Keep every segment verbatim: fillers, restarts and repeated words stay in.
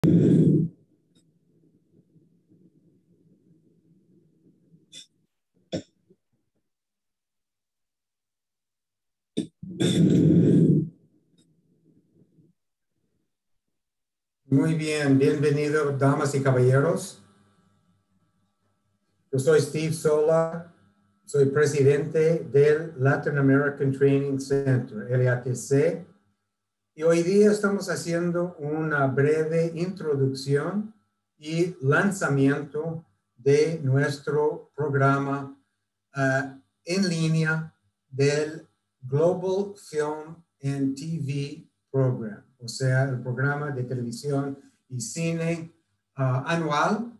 Muy bien, bienvenidos damas y caballeros. Yo soy Steve Sola, soy presidente del Latin American Training Center, L A T C, y hoy día estamos haciendo una breve introducción y lanzamiento de nuestro programa uh, en línea del Global Film and T V Program, o sea, el programa de televisión y cine uh, anual.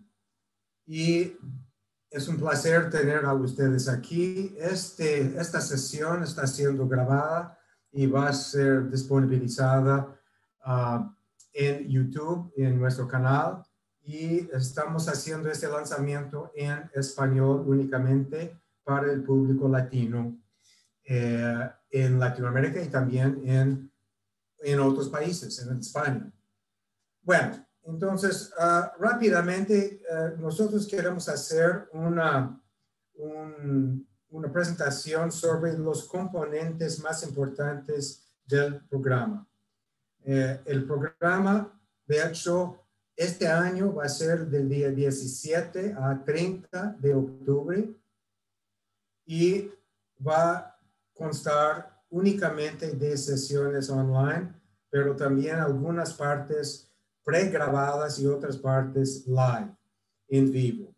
Y es un placer tener a ustedes aquí. Este, esta sesión está siendo grabada y va a ser disponibilizada uh, en YouTube, en nuestro canal. Y estamos haciendo este lanzamiento en español únicamente para el público latino eh, en Latinoamérica y también en, en otros países, en España. Bueno, entonces, uh, rápidamente, uh, nosotros queremos hacer una, un, una presentación sobre los componentes más importantes del programa. Eh, el programa, de hecho, este año va a ser del día diecisiete a treinta de octubre y va a constar únicamente de sesiones online, pero también algunas partes pregrabadas y otras partes live, en vivo.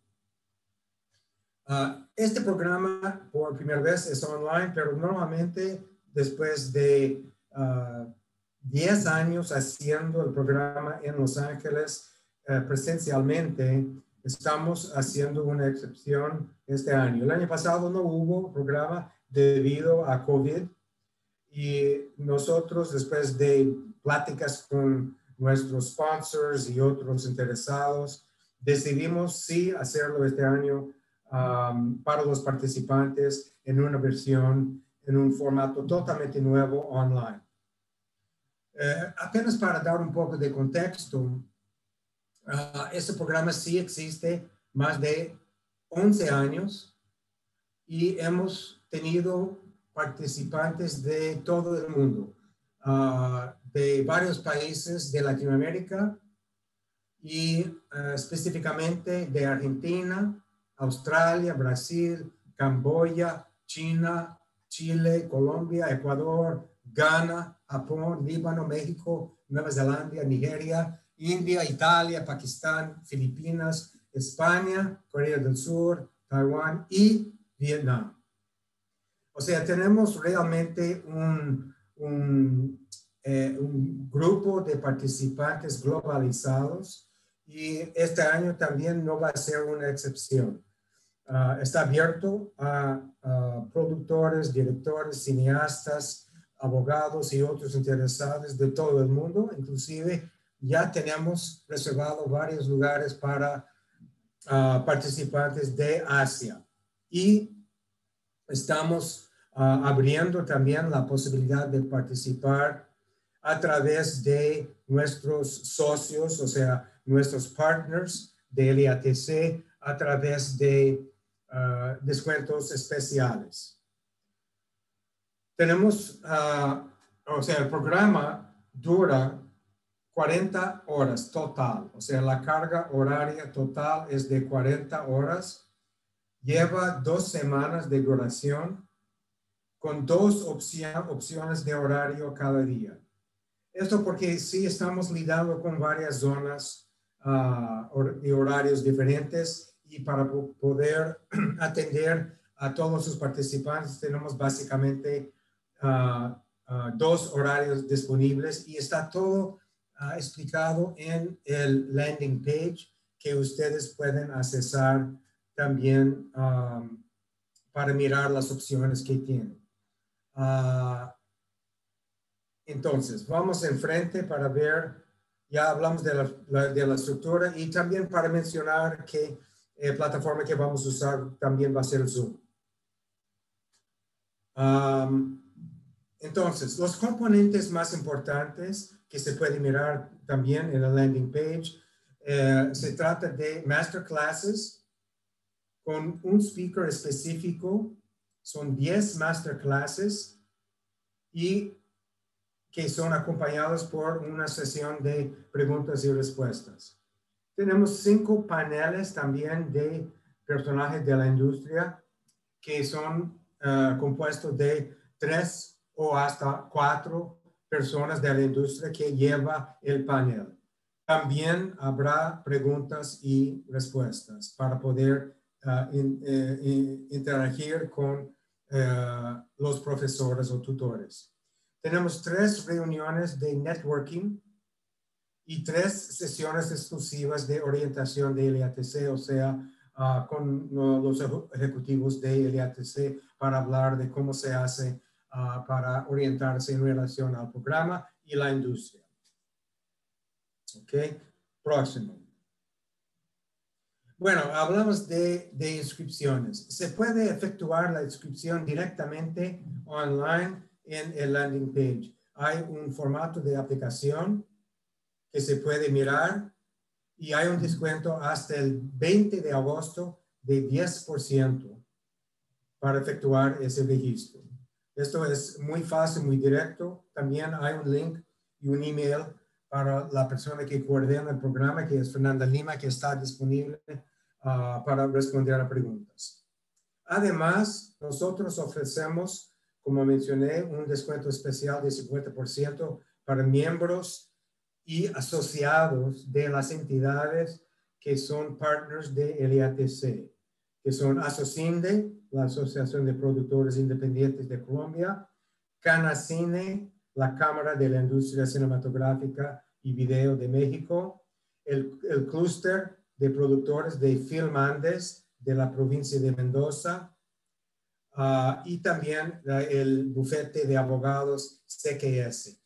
Uh, este programa por primera vez es online, pero normalmente después de uh, diez años haciendo el programa en Los Ángeles uh, presencialmente, estamos haciendo una excepción este año. El año pasado no hubo programa debido a COVID y nosotros, después de pláticas con nuestros sponsors y otros interesados, decidimos sí hacerlo este año um, para los participantes en una versión, en un formato totalmente nuevo online. Eh, apenas para dar un poco de contexto, uh, este programa sí existe más de once años y hemos tenido participantes de todo el mundo, uh, de varios países de Latinoamérica y uh, específicamente de Argentina, Australia, Brasil, Camboya, China, Chile, Colombia, Ecuador, Ghana, Japón, Líbano, México, Nueva Zelanda, Nigeria, India, Italia, Pakistán, Filipinas, España, Corea del Sur, Taiwán y Vietnam. O sea, tenemos realmente un, un, eh, un grupo de participantes globalizados y este año también no va a ser una excepción. Uh, está abierto a, a productores, directores, cineastas, abogados y otros interesados de todo el mundo. Inclusive ya tenemos reservado varios lugares para uh, participantes de Asia. Y estamos uh, abriendo también la posibilidad de participar a través de nuestros socios, o sea, nuestros partners de L A T C, a través de uh, descuentos especiales. Tenemos, uh, o sea, el programa dura cuarenta horas total, o sea, la carga horaria total es de cuarenta horas. Lleva dos semanas de duración con dos opción, opciones de horario cada día. Esto porque sí estamos lidiando con varias zonas uh, y horarios diferentes y para poder atender a todos sus participantes tenemos básicamente uh, uh, dos horarios disponibles y está todo uh, explicado en el landing page que ustedes pueden accesar también um, para mirar las opciones que tienen. Uh, entonces, vamos enfrente para ver, ya hablamos de la, la, de la estructura y también para mencionar que la eh, plataforma que vamos a usar también va a ser Zoom. Um, entonces, los componentes más importantes que se pueden mirar también en el landing page. Eh, se trata de masterclasses con un speaker específico. Son diez masterclasses y que son acompañados por una sesión de preguntas y respuestas. Tenemos cinco paneles también de personajes de la industria que son uh, compuestos de tres o hasta cuatro personas de la industria que lleva el panel. También habrá preguntas y respuestas para poder uh, in, eh, in, interagir con uh, los profesores o tutores. Tenemos tres reuniones de networking y tres sesiones exclusivas de orientación de L A T C, o sea, uh, con uh, los ejecutivos de L A T C para hablar de cómo se hace uh, para orientarse en relación al programa y la industria. Ok, próximo. Bueno, hablamos de, de inscripciones. Se puede efectuar la inscripción directamente online en el landing page. Hay un formato de aplicación que se puede mirar y hay un descuento hasta el veinte de agosto de diez por ciento para efectuar ese registro. Esto es muy fácil, muy directo. También hay un link y un email para la persona que coordina el programa, que es Fernanda Lima, que está disponible uh, para responder a preguntas. Además, nosotros ofrecemos, como mencioné, un descuento especial de cincuenta por ciento para miembros y asociados de las entidades que son partners de L A T C, que son Asocinde, la Asociación de Productores Independientes de Colombia, Canacine, la Cámara de la Industria Cinematográfica y Video de México, el, el Clúster de Productores de Film Andes de la provincia de Mendoza, uh, y también uh, el Bufete de Abogados C K S.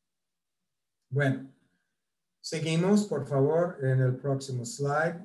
Bueno, seguimos, por favor, en el próximo slide.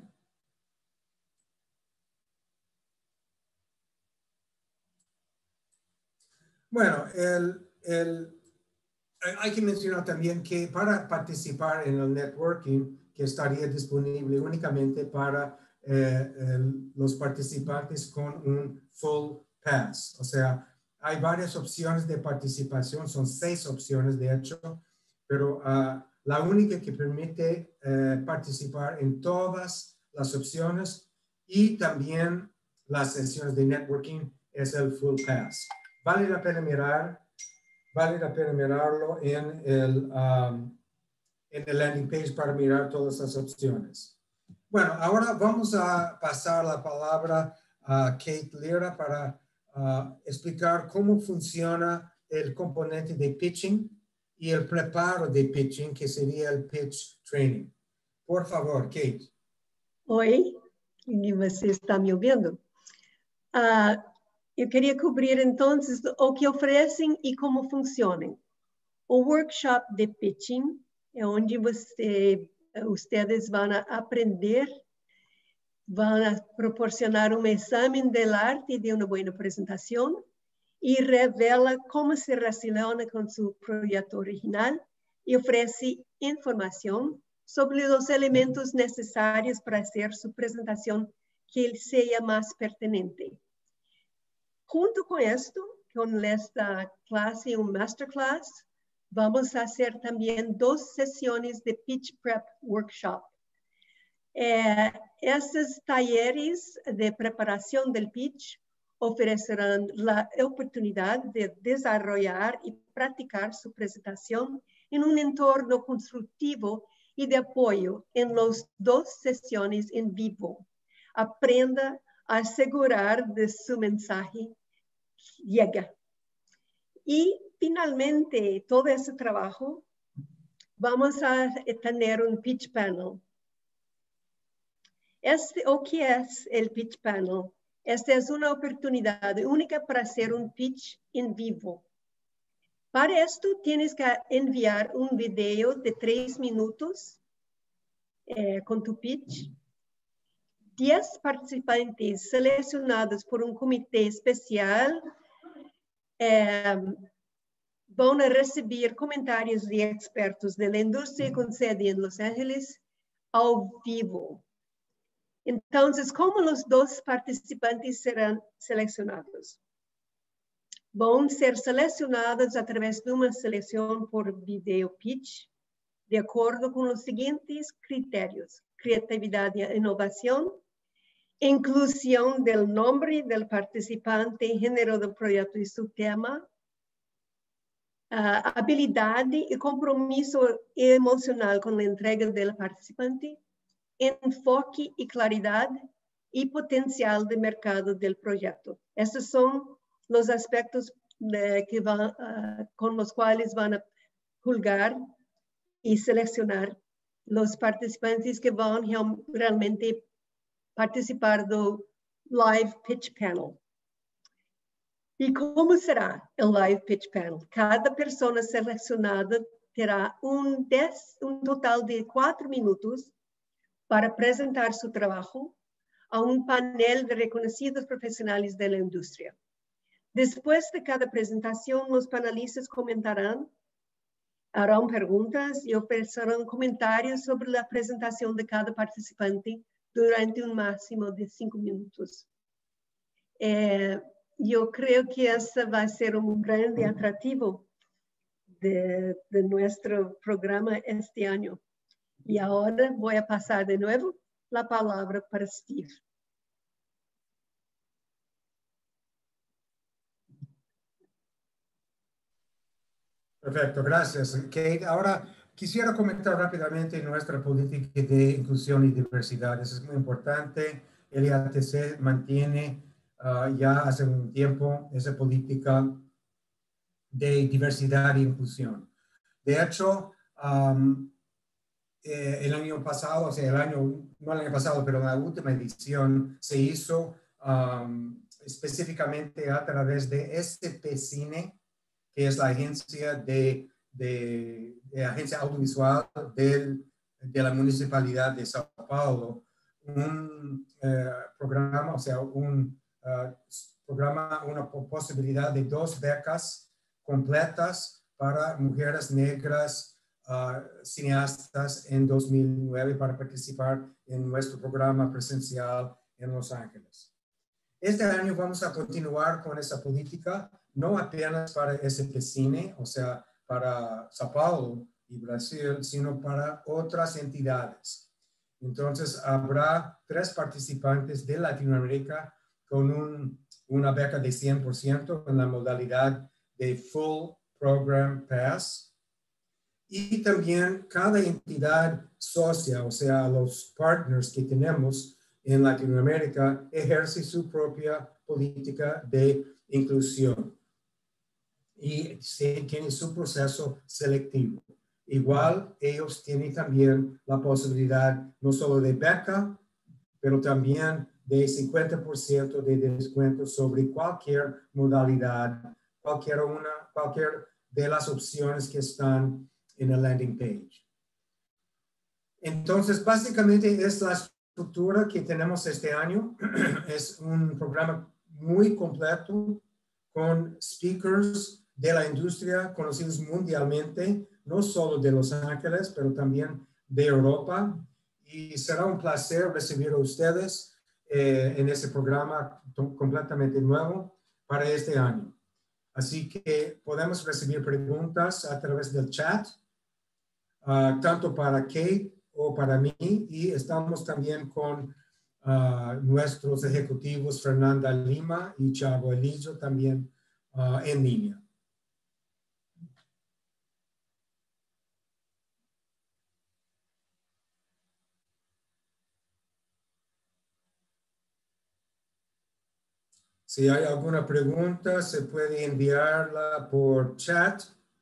Bueno, el, el, hay que mencionar también que para participar en el networking, que estaría disponible únicamente para eh, el, los participantes con un full pass. O sea, hay varias opciones de participación, son seis opciones de hecho, pero uh, la única que permite eh, participar en todas las opciones y también las sesiones de networking es el full pass. Vale la pena mirar, vale la pena mirarlo en el, um, en el landing page para mirar todas las opciones. Bueno, ahora vamos a pasar la palabra a Kate Lira para uh, explicar cómo funciona el componente de pitching y el preparo de pitching, que sería el pitch training. Por favor, Kate. Oi, você está me ouvindo? Uh, eu queria cobrir, então, o que oferecem e como funcionam. O workshop de pitching é onde você, vocês vão aprender, vão proporcionar um exame do arte de uma boa apresentação e revela como se relaciona com seu projeto original e oferece informação sobre os elementos necessários para fazer sua apresentação que seja mais pertinente. Junto com isto, com esta classe, um masterclass, vamos fazer também duas sessões de Pitch Prep Workshop. Eh, esses talleres de preparação do pitch oferecerão a oportunidade de desenvolver e praticar sua apresentação em um entorno construtivo e de apoio em las duas sessões em vivo. Aprenda a asegurar de su mensaje llega. Y finalmente, todo ese trabajo, vamos a tener un pitch panel. Este, ¿o qué es el pitch panel? Esta es una oportunidad única para hacer un pitch en vivo. Para esto, tienes que enviar un video de tres minutos eh, con tu pitch. diez participantes seleccionados por un comité especial eh, van a recibir comentarios de expertos de la industria con sede en Los Ángeles ao vivo. Entonces, ¿cómo los dos participantes serán seleccionados? Van a ser seleccionados a través de una selección por video pitch, de acuerdo con los siguientes criterios: creatividad y innovación, inclusión del nombre del participante, género del proyecto y su tema, uh, habilidad y compromiso emocional con la entrega del participante, enfoque y claridad y potencial de mercado del proyecto. Estos son los aspectos de, que van, uh, con los cuales van a juzgar y seleccionar los participantes que van realmente participar del Live Pitch Panel. ¿Y cómo será el Live Pitch Panel? Cada persona seleccionada terá un, dez, un total de cuatro minutos para presentar su trabajo a un panel de reconocidos profesionales de la industria. Después de cada presentación, los panelistas comentarán, harán preguntas y ofrecerán comentarios sobre la presentación de cada participante durante un máximo de cinco minutos. Eh, yo creo que ese va a ser un grande atractivo de, de nuestro programa este año. Y ahora voy a pasar de nuevo la palabra para Steve. Perfecto, gracias, Kate. Ahora quisiera comentar rápidamente nuestra política de inclusión y diversidad. Eso es muy importante. El I A T C mantiene uh, ya hace un tiempo esa política de diversidad e inclusión. De hecho, um, eh, el año pasado, o sea, el año, no el año pasado, pero la última edición se hizo um, específicamente a través de S P Cine, que es la agencia de, de, de agencia audiovisual del, de la Municipalidad de Sao Paulo, un eh, programa, o sea, un uh, programa, una posibilidad de dos becas completas para mujeres negras uh, cineastas en dos mil nueve para participar en nuestro programa presencial en Los Ángeles. Este año vamos a continuar con esa política, no apenas para S P Cine, o sea, para Sao Paulo y Brasil, sino para otras entidades. Entonces, habrá tres participantes de Latinoamérica con un, una beca de cien por ciento en la modalidad de Full Program Pass. Y también cada entidad socia, o sea, los partners que tenemos en Latinoamérica, ejerce su propia política de inclusión y se tiene su proceso selectivo. Igual, ellos tienen también la posibilidad no solo de beca, pero también de cincuenta por ciento de descuento sobre cualquier modalidad, cualquier, una, cualquier de las opciones que están en el landing page. Entonces, básicamente es la estructura que tenemos este año. Es un programa muy completo con speakers de la industria conocidos mundialmente, no solo de Los Ángeles, pero también de Europa. Y será un placer recibir a ustedes eh, en ese programa completamente nuevo para este año. Así que podemos recibir preguntas a través del chat, uh, tanto para Kate o para mí, y estamos también con uh, nuestros ejecutivos Fernanda Lima y Thiago Elizio también uh, en línea. Si hay alguna pregunta, se puede enviarla por chat,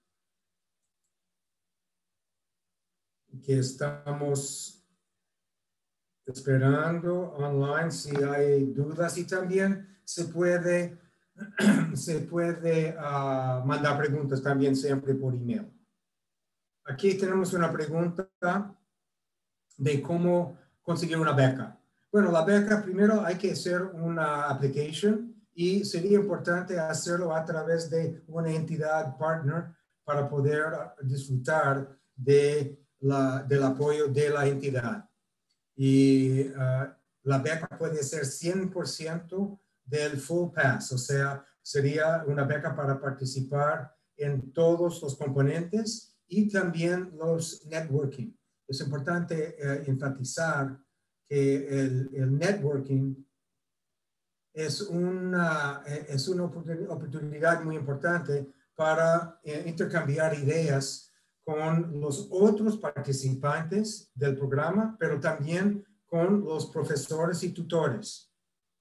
que estamos esperando online si hay dudas, y también se puede, se puede uh, mandar preguntas también siempre por email. Aquí tenemos una pregunta de cómo conseguir una beca. Bueno, la beca primero hay que hacer una application y sería importante hacerlo a través de una entidad partner para poder disfrutar de la, del apoyo de la entidad. Y uh, la beca puede ser cien por ciento del full pass, o sea, sería una beca para participar en todos los componentes y también los networking. Es importante uh, enfatizar que el, el networking es una, es una oportunidad muy importante para uh, intercambiar ideas con los otros participantes del programa, pero también con los profesores y tutores.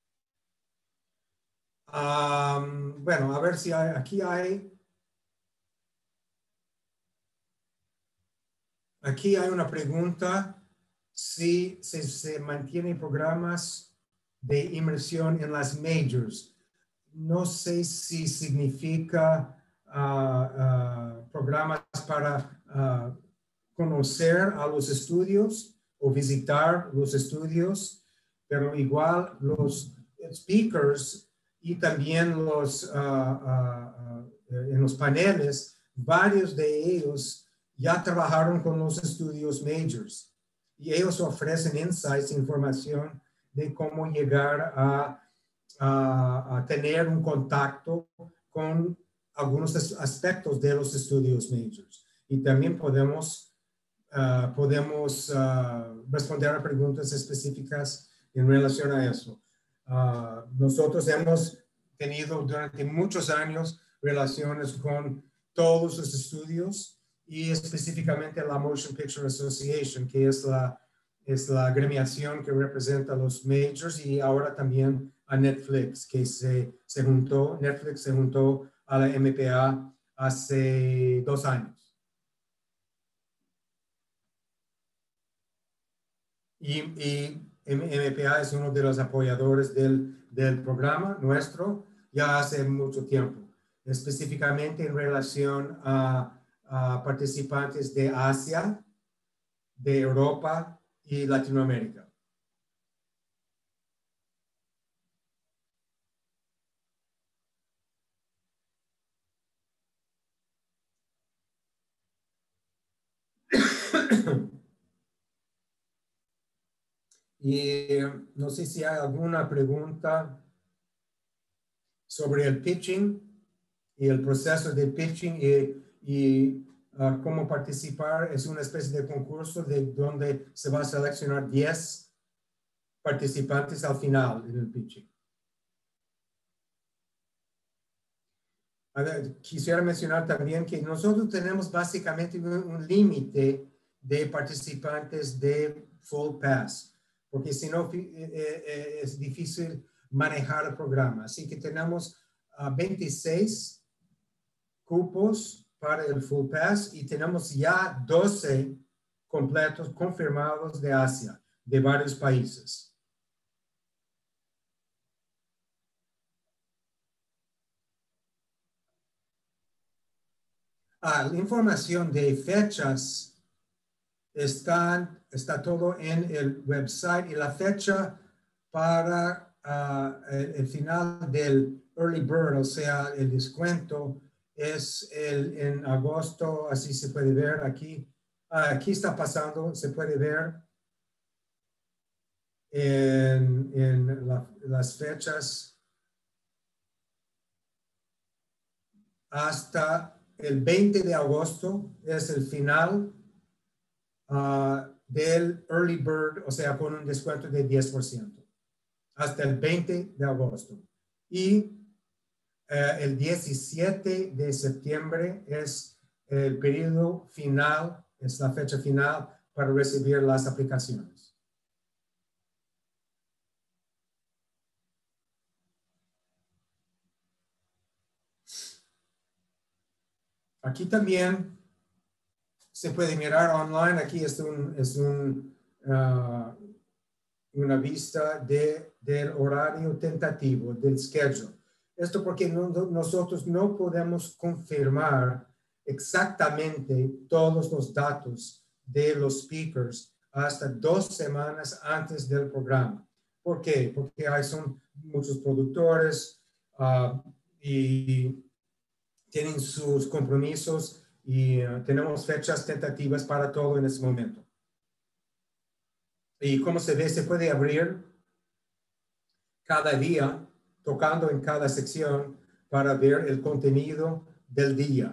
Um, bueno, a ver si hay, aquí hay, aquí hay una pregunta, si se, se mantienen programas de inmersión en las majors. No sé si significa uh, uh, programas para uh, conocer a los estudios o visitar los estudios, pero igual los speakers y también los, uh, uh, uh, en los paneles, varios de ellos ya trabajaron con los estudios majors y ellos ofrecen insights, información de cómo llegar a, a, a tener un contacto con algunos aspectos de los estudios majors. Y también podemos Uh, podemos uh, responder a preguntas específicas en relación a eso. Uh, nosotros hemos tenido durante muchos años relaciones con todos los estudios y específicamente la Motion Picture Association, que es la, es la agremiación que representa a los majors, y ahora también a Netflix, que se, se juntó, Netflix se juntó a la M P A hace dos años. Y, y M P A es uno de los apoyadores del, del programa nuestro ya hace mucho tiempo, específicamente en relación a, a participantes de Asia, de Europa y Latinoamérica. Y no sé si hay alguna pregunta sobre el pitching y el proceso de pitching y, y uh, cómo participar. Es una especie de concurso de donde se va a seleccionar diez participantes al final en el pitching. A ver, quisiera mencionar también que nosotros tenemos básicamente un, un límite de participantes de Full Pass, porque si no eh, eh, es difícil manejar el programa. Así que tenemos uh, veintiséis cupos para el Full Pass y tenemos ya doce completos confirmados de Asia, de varios países. Ah, la información de fechas está, está todo en el website, y la fecha para uh, el, el final del Early Bird, o sea, el descuento, es el, en agosto, así se puede ver aquí. Uh, aquí está pasando, se puede ver en, en la, las fechas hasta el veinte de agosto, es el final uh, del Early Bird, o sea, con un descuento de diez por ciento, hasta el veinte de agosto. Y uh, el diecisiete de septiembre es el periodo final, es la fecha final para recibir las aplicaciones. Aquí también se puede mirar online. Aquí es, un, es un, uh, una vista de, del horario tentativo, del schedule. Esto porque no, no, nosotros no podemos confirmar exactamente todos los datos de los speakers hasta dos semanas antes del programa. ¿Por qué? Porque hay son muchos productores uh, y tienen sus compromisos y uh, tenemos fechas tentativas para todo en este momento. Y como se ve, se puede abrir cada día, tocando en cada sección para ver el contenido del día.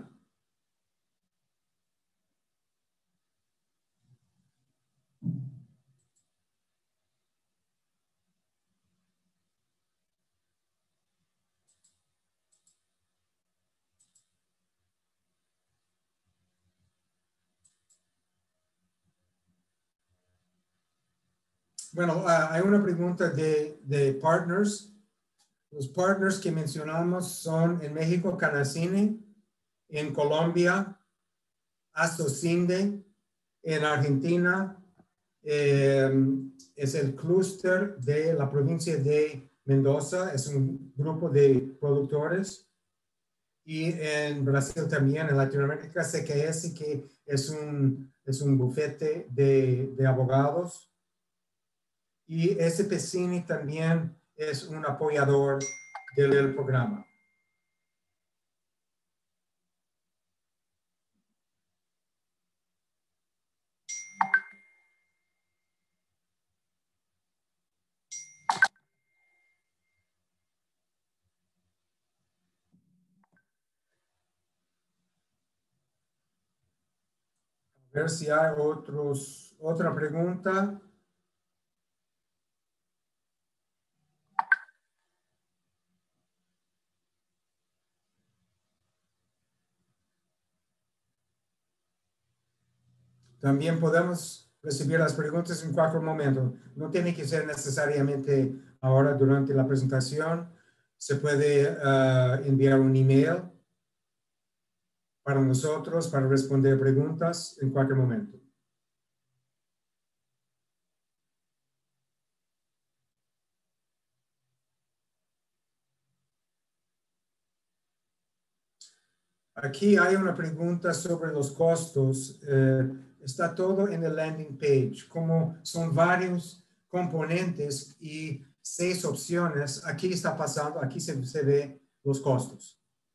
Bueno, uh, hay una pregunta de, de partners. Los partners que mencionamos son en México, Canacine, en Colombia, Asocinde, en Argentina, eh, es el clúster de la provincia de Mendoza, es un grupo de productores. Y en Brasil también, en Latinoamérica, C Q S, que es un, es un bufete de, de abogados. Y S P Cine también es un apoyador del, del programa. A ver si hay otros, otra pregunta. También podemos recibir las preguntas en cualquier momento. No tiene que ser necesariamente ahora durante la presentación. Se puede uh, enviar un email para nosotros, para responder preguntas en cualquier momento. Aquí hay una pregunta sobre los costos. Eh, está todo en el landing page. Como son varios componentes y seis opciones, aquí está pasando, aquí se, se ve los costos.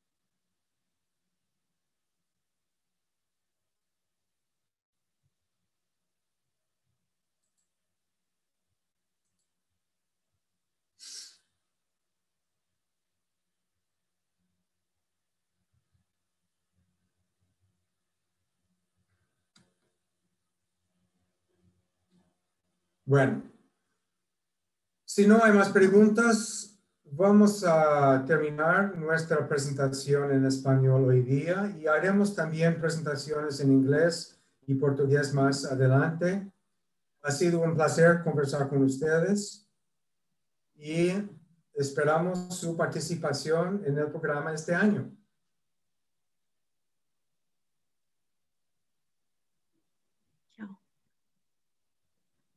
Bueno, si no hay más preguntas, vamos a terminar nuestra presentación en español hoy día y haremos también presentaciones en inglés y portugués más adelante. Ha sido un placer conversar con ustedes y esperamos su participación en el programa este año.